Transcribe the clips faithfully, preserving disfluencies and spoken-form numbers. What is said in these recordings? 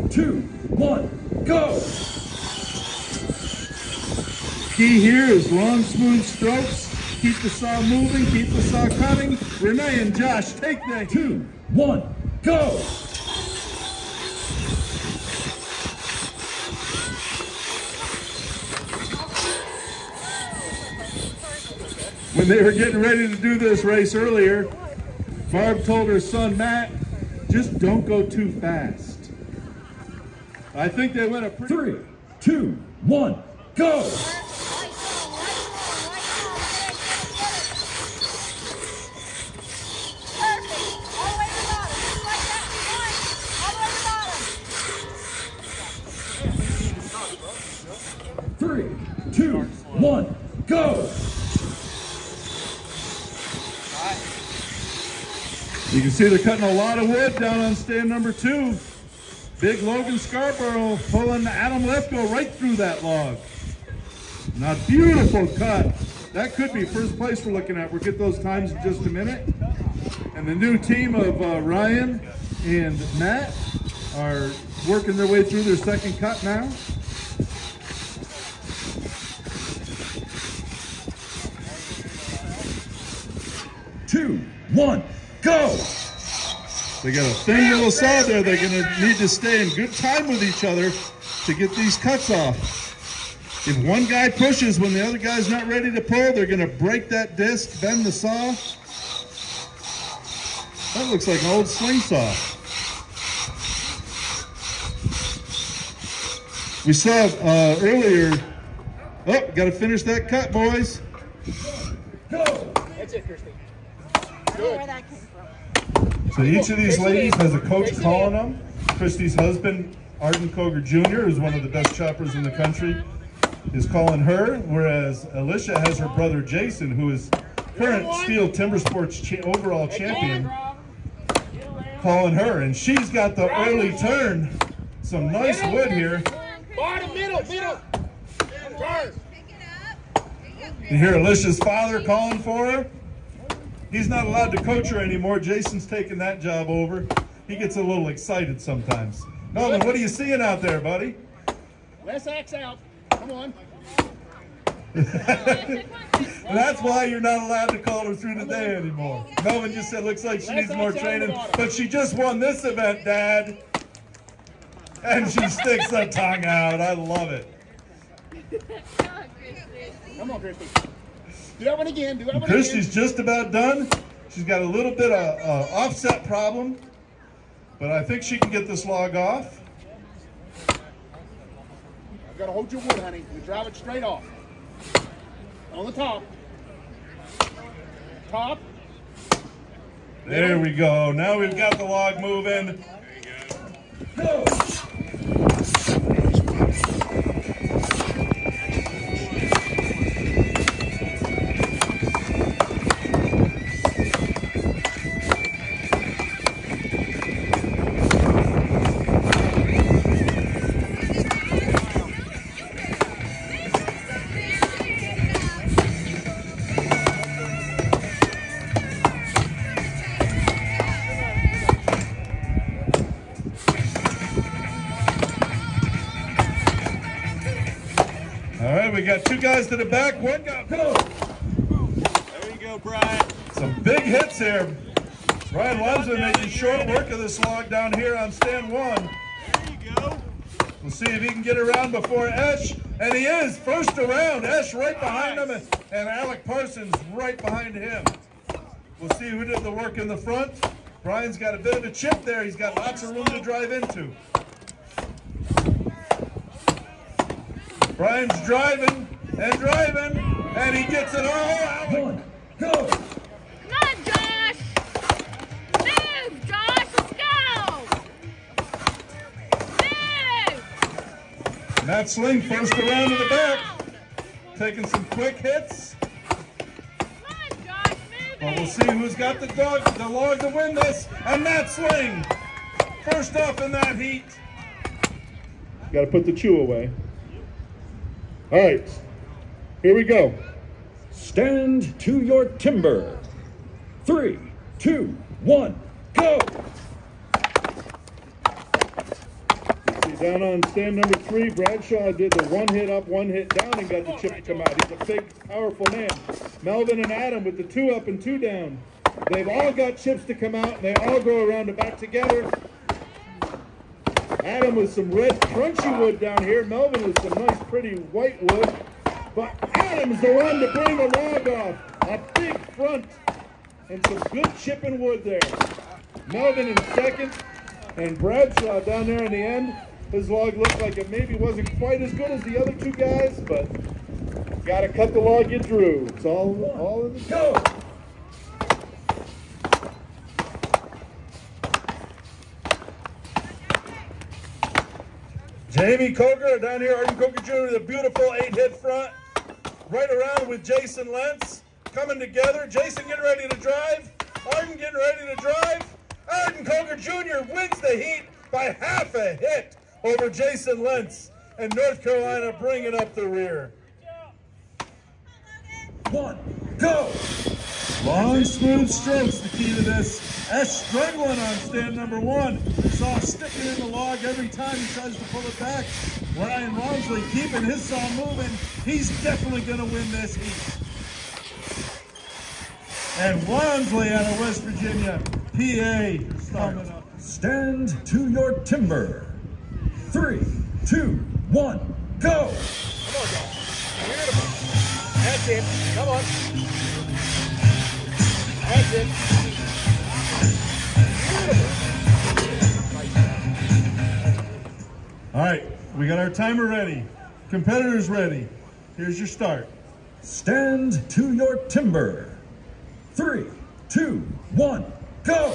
two, one, go! Key here is long, smooth strokes. Keep the saw moving, keep the saw cutting. Renee and Josh, take the two, one, go! When they were getting ready to do this race earlier, Barb told her son Matt, just don't go too fast. I think they went a pretty... Three, two, one, go! Three, two, one, go! You can see they're cutting a lot of wood down on stand number two. Big Logan Scarborough pulling Adam Lefko right through that log. Now, beautiful cut. That could be first place we're looking at. We'll get those times in just a minute. And the new team of uh, Ryan and Matt are working their way through their second cut now. Two, one, go! They got a thin little saw there. They're going to need to stay in good time with each other to get these cuts off. If one guy pushes when the other guy's not ready to pull, they're going to break that disc, bend the saw. That looks like an old sling saw. We saw uh, earlier, oh, got to finish that cut, boys. Go! That's it, Christy. I don't know where that came from. So each of these ladies has a coach calling them. Christy's husband, Arden Koger Junior, who's one of the best choppers in the country, is calling her, whereas Alicia has her brother Jason, who is current Steel Timber Sports cha overall champion, calling her, and she's got the early turn. Some nice wood here. Bottom, middle, middle. Turn. You hear Alicia's father calling for her. He's not allowed to coach her anymore. Jason's taking that job over. He gets a little excited sometimes. Melvin, what are you seeing out there, buddy? Less axe out. Come on. That's why you're not allowed to call her through the day anymore. Melvin just said, looks like she needs more training, but she just won this event, Dad. And she sticks the tongue out. I love it. Come on, Christy. Do that one again. Do that one again. Christy's just about done. She's got a little bit of uh, offset problem, but I think she can get this log off. I've got to hold your wood, honey. You drive it straight off. On the top. Top. There we go. Now we've got the log moving. Go! All right, we got two guys to the back. One guy, go. There you go, Brian. Some big hits here. Brian Webster making short work of this log down here on stand one. There you go. We'll see if he can get around before Esh, and he is first around. Esh right behind him, and, and Alec Parsons right behind him. We'll see who did the work in the front. Brian's got a bit of a chip there. He's got lots of room to drive into. Brian's driving and driving, and he gets it all out. One, go! Come on, Josh! Move, Josh! Let's go! Move! Matt Sling first around to the back, taking some quick hits. Come on, Josh! Move But we'll it! see who's got the dog, the log to win this. And Matt Sling, first up in that heat. Got to put the chew away. All right, here we go. Stand to your timber. Three, two, one, go! Down on stand number three, Bradshaw did the one hit up, one hit down and got the chip to come out. He's a big, powerful man. Melvin and Adam with the two up and two down. They've all got chips to come out, and they all go around the back together. Adam with some red crunchy wood down here. Melvin with some nice pretty white wood. But Adam's the one to bring the log off. A big front and some good chipping wood there. Melvin in second, and Bradshaw down there in the end. His log looked like it maybe wasn't quite as good as the other two guys, but gotta cut the log you drew. It's all, all in the go. Jamie Coker down here, Arden Coker Junior with a beautiful eight hit front. Right around with Jason Lentz. Coming together. Jason getting ready to drive. Arden getting ready to drive. Arden Coker Junior wins the heat by half a hit over Jason Lentz. And North Carolina bringing up the rear. One, go! Long, smooth strokes, the key to this. S struggling on stand number one. Saw sticking in the log every time he tries to pull it back. Ryan Walmsley keeping his saw moving. He's definitely going to win this heat. And Walmsley out of West Virginia, P A, coming up. Stand to your timber. Three, two, one, go! Come on, guys. Beautiful. That's it. Come on. That's it. All right, we got our timer ready. Competitors ready. Here's your start. Stand to your timber. Three, two, one, go!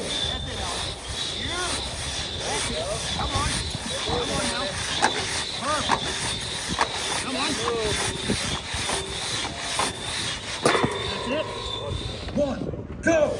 Come on. Come on now. Perfect. Come on. That's it. One, go!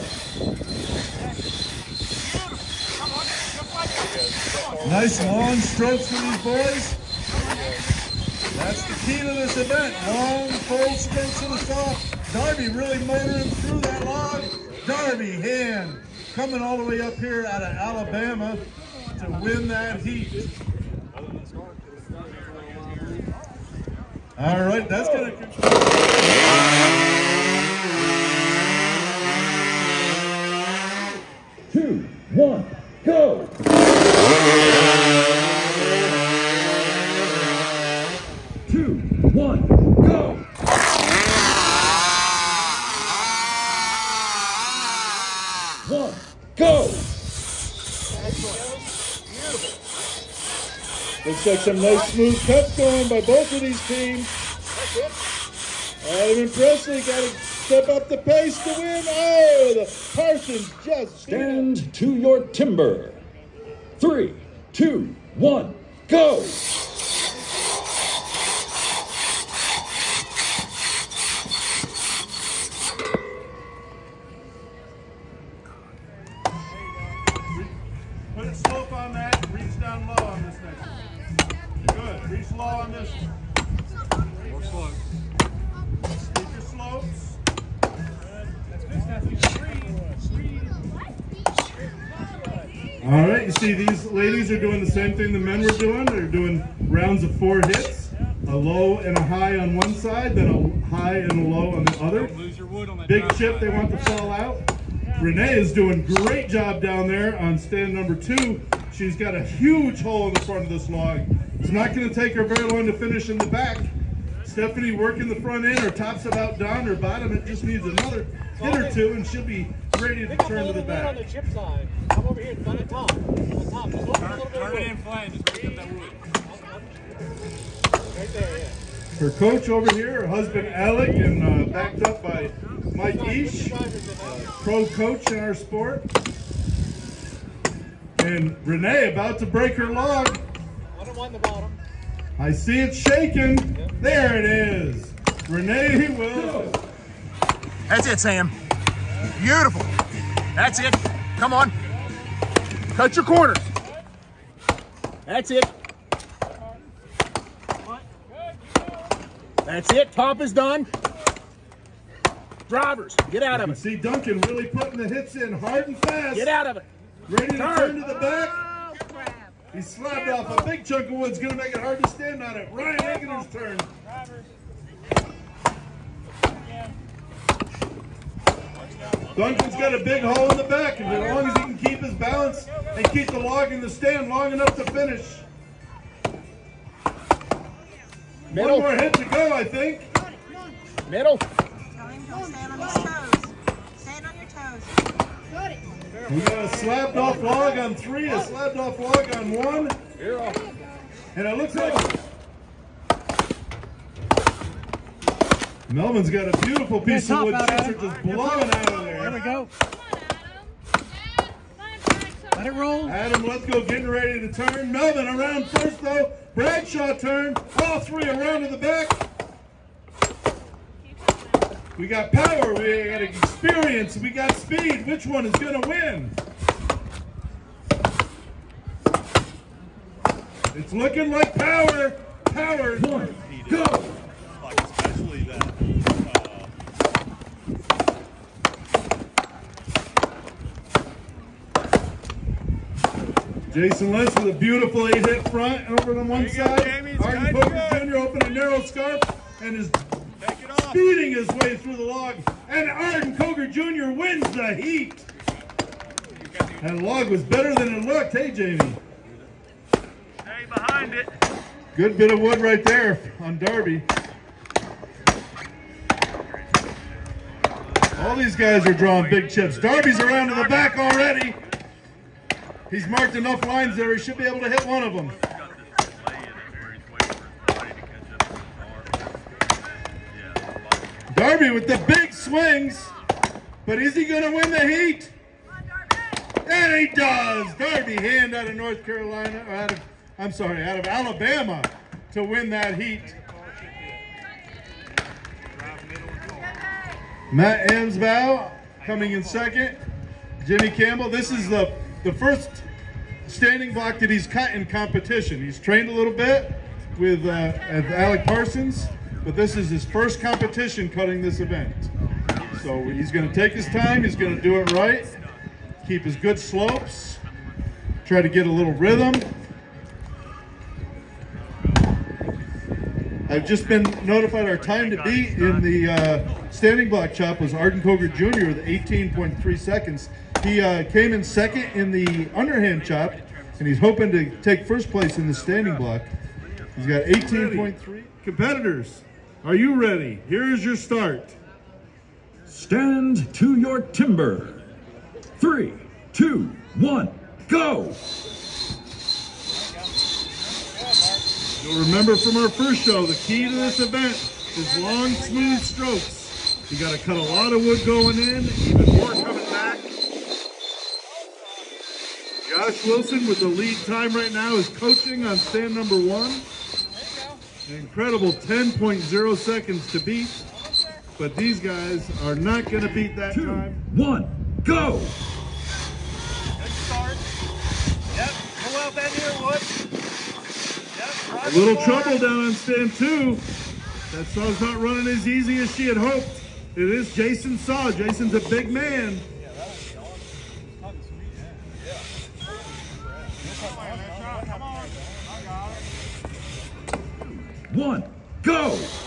Nice long strokes for these boys. That's the key to this event. Long, full strokes of the saw. Darby really motoring through that log. Darby Hand coming all the way up here out of Alabama to win that heat. All right, that's going to... Two, one, go! Two, one, go! One, go! Looks like some nice smooth cuts going by both of these teams. Adam and Presley got to step up the pace to win. Oh, the Parsons just Stand to your timber. Three, two, one, go! Put a slope on that. Reach down low on this next one. Good. Reach low on this one. More slope. Keep your slopes. All right. You see, these ladies are doing the same thing the men were doing. They're doing rounds of four hits, a low and a high on one side, then a high and a low on the other. Big chip they want to fall out. Renee is doing a great job down there on stand number two. She's got a huge hole in the front of this log. It's not going to take her very long to finish in the back. Stephanie working the front end. Her top's about done. Her bottom, it just needs another hit or two, and she'll be ready to turn to the back. On the chip side. Come over here. On the top. On the top. Just open a little bit. Turn it in flat. Just pick up that wood. Right there, yeah. Her coach over here, her husband Alec, and uh, backed up by Mike Eash, uh, pro coach in our sport. And Renee about to break her log. I don't want the bottom. I see it shaking. There it is. Renee will. That's it, Sam. Beautiful. That's it. Come on. Cut your corners. That's it. That's it. Top is done. Drivers, get out of You it. see Duncan really putting the hits in hard and fast. Get out of it. Ready to Turn. turn to the back. He slapped off a big chunk of wood. It's going to make it hard to stand on it. Ryan Hagener's turn. Duncan's got a big hole in the back, and as long as he can keep his balance and keep the log in the stand long enough to finish. Middle. One more hit to go, I think. Middle. Tell him to stand on his toes. Stand on your toes. We got a slapped off log on three, a slapped off log on one. And it looks like Melvin's got a beautiful piece of wood chipper just blowing out of there. There we go. Let it roll. Adam, let's go, getting ready to turn. Melvin around first though. Bradshaw turn. All three around to the back. We got power, we got experience, we got speed. Which one is going to win? It's looking like power. Power. One, go! Like especially that. Jason Lentz with a beautiful eight-hit front over on one There you go, side. Jamie. Arden Nice Poker job. Junior open a narrow scarf and is Take it off. speeding his way through the log. And Arden Coker Junior wins the heat. That log was better than it looked. Hey, Jamie. Stay behind it. Good bit of wood right there on Darby. All these guys are drawing big chips. Darby's around to the back already. He's marked enough lines there, he should be able to hit one of them. Darby with the big swings, but is he going to win the heat? And he does. Darby Hand out of North Carolina, or out of, I'm sorry, out of Alabama to win that heat. Matt Amsbow coming in second. Jimmy Campbell. This is the, the first standing block that he's cut in competition. He's trained a little bit with uh, Alec Parsons, but this is his first competition cutting this event. So he's going to take his time. He's going to do it right. Keep his good slopes. Try to get a little rhythm. I've just been notified our time to beat in the uh, standing block chop was Arden Coker Junior with eighteen point three seconds. He uh, came in second in the underhand chop, and he's hoping to take first place in the standing block. He's got eighteen point three. Competitors, are you ready? Here is your start. Stand to your timber. Three, two, one, go! You'll remember from our first show, the key to this event is long, smooth strokes. You got to cut a lot of wood going in, even more coming back. Josh Wilson with the lead time right now is coaching on stand number one. An incredible ten point zero seconds to beat, but these guys are not going to beat that Two, time. one, go! Good start. Yep. Pull out that ear wood. Yep. A little trouble down on stand two. That saw's not running as easy as she had hoped. It is Jason's saw. Jason's a big man. One, go!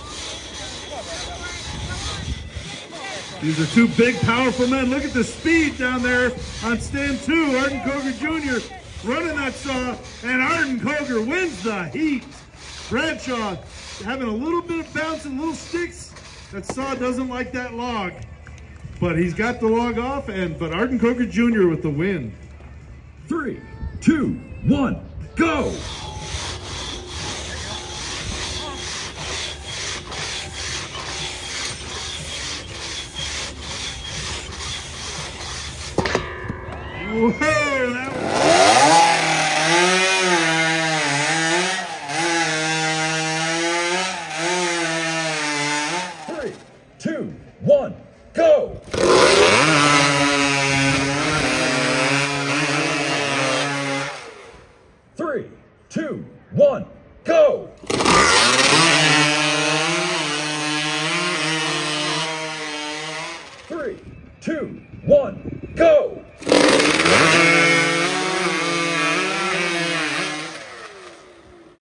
These are two big, powerful men. Look at the speed down there on stand two. Arden Coker Junior running that saw, and Arden Coker wins the heat. Bradshaw having a little bit of bounce and little sticks. That saw doesn't like that log, but he's got the log off, and but Arden Coker Junior with the win. Three, two, one, go! Whoa, that was... Three, two, one, go! Three, two, one, go!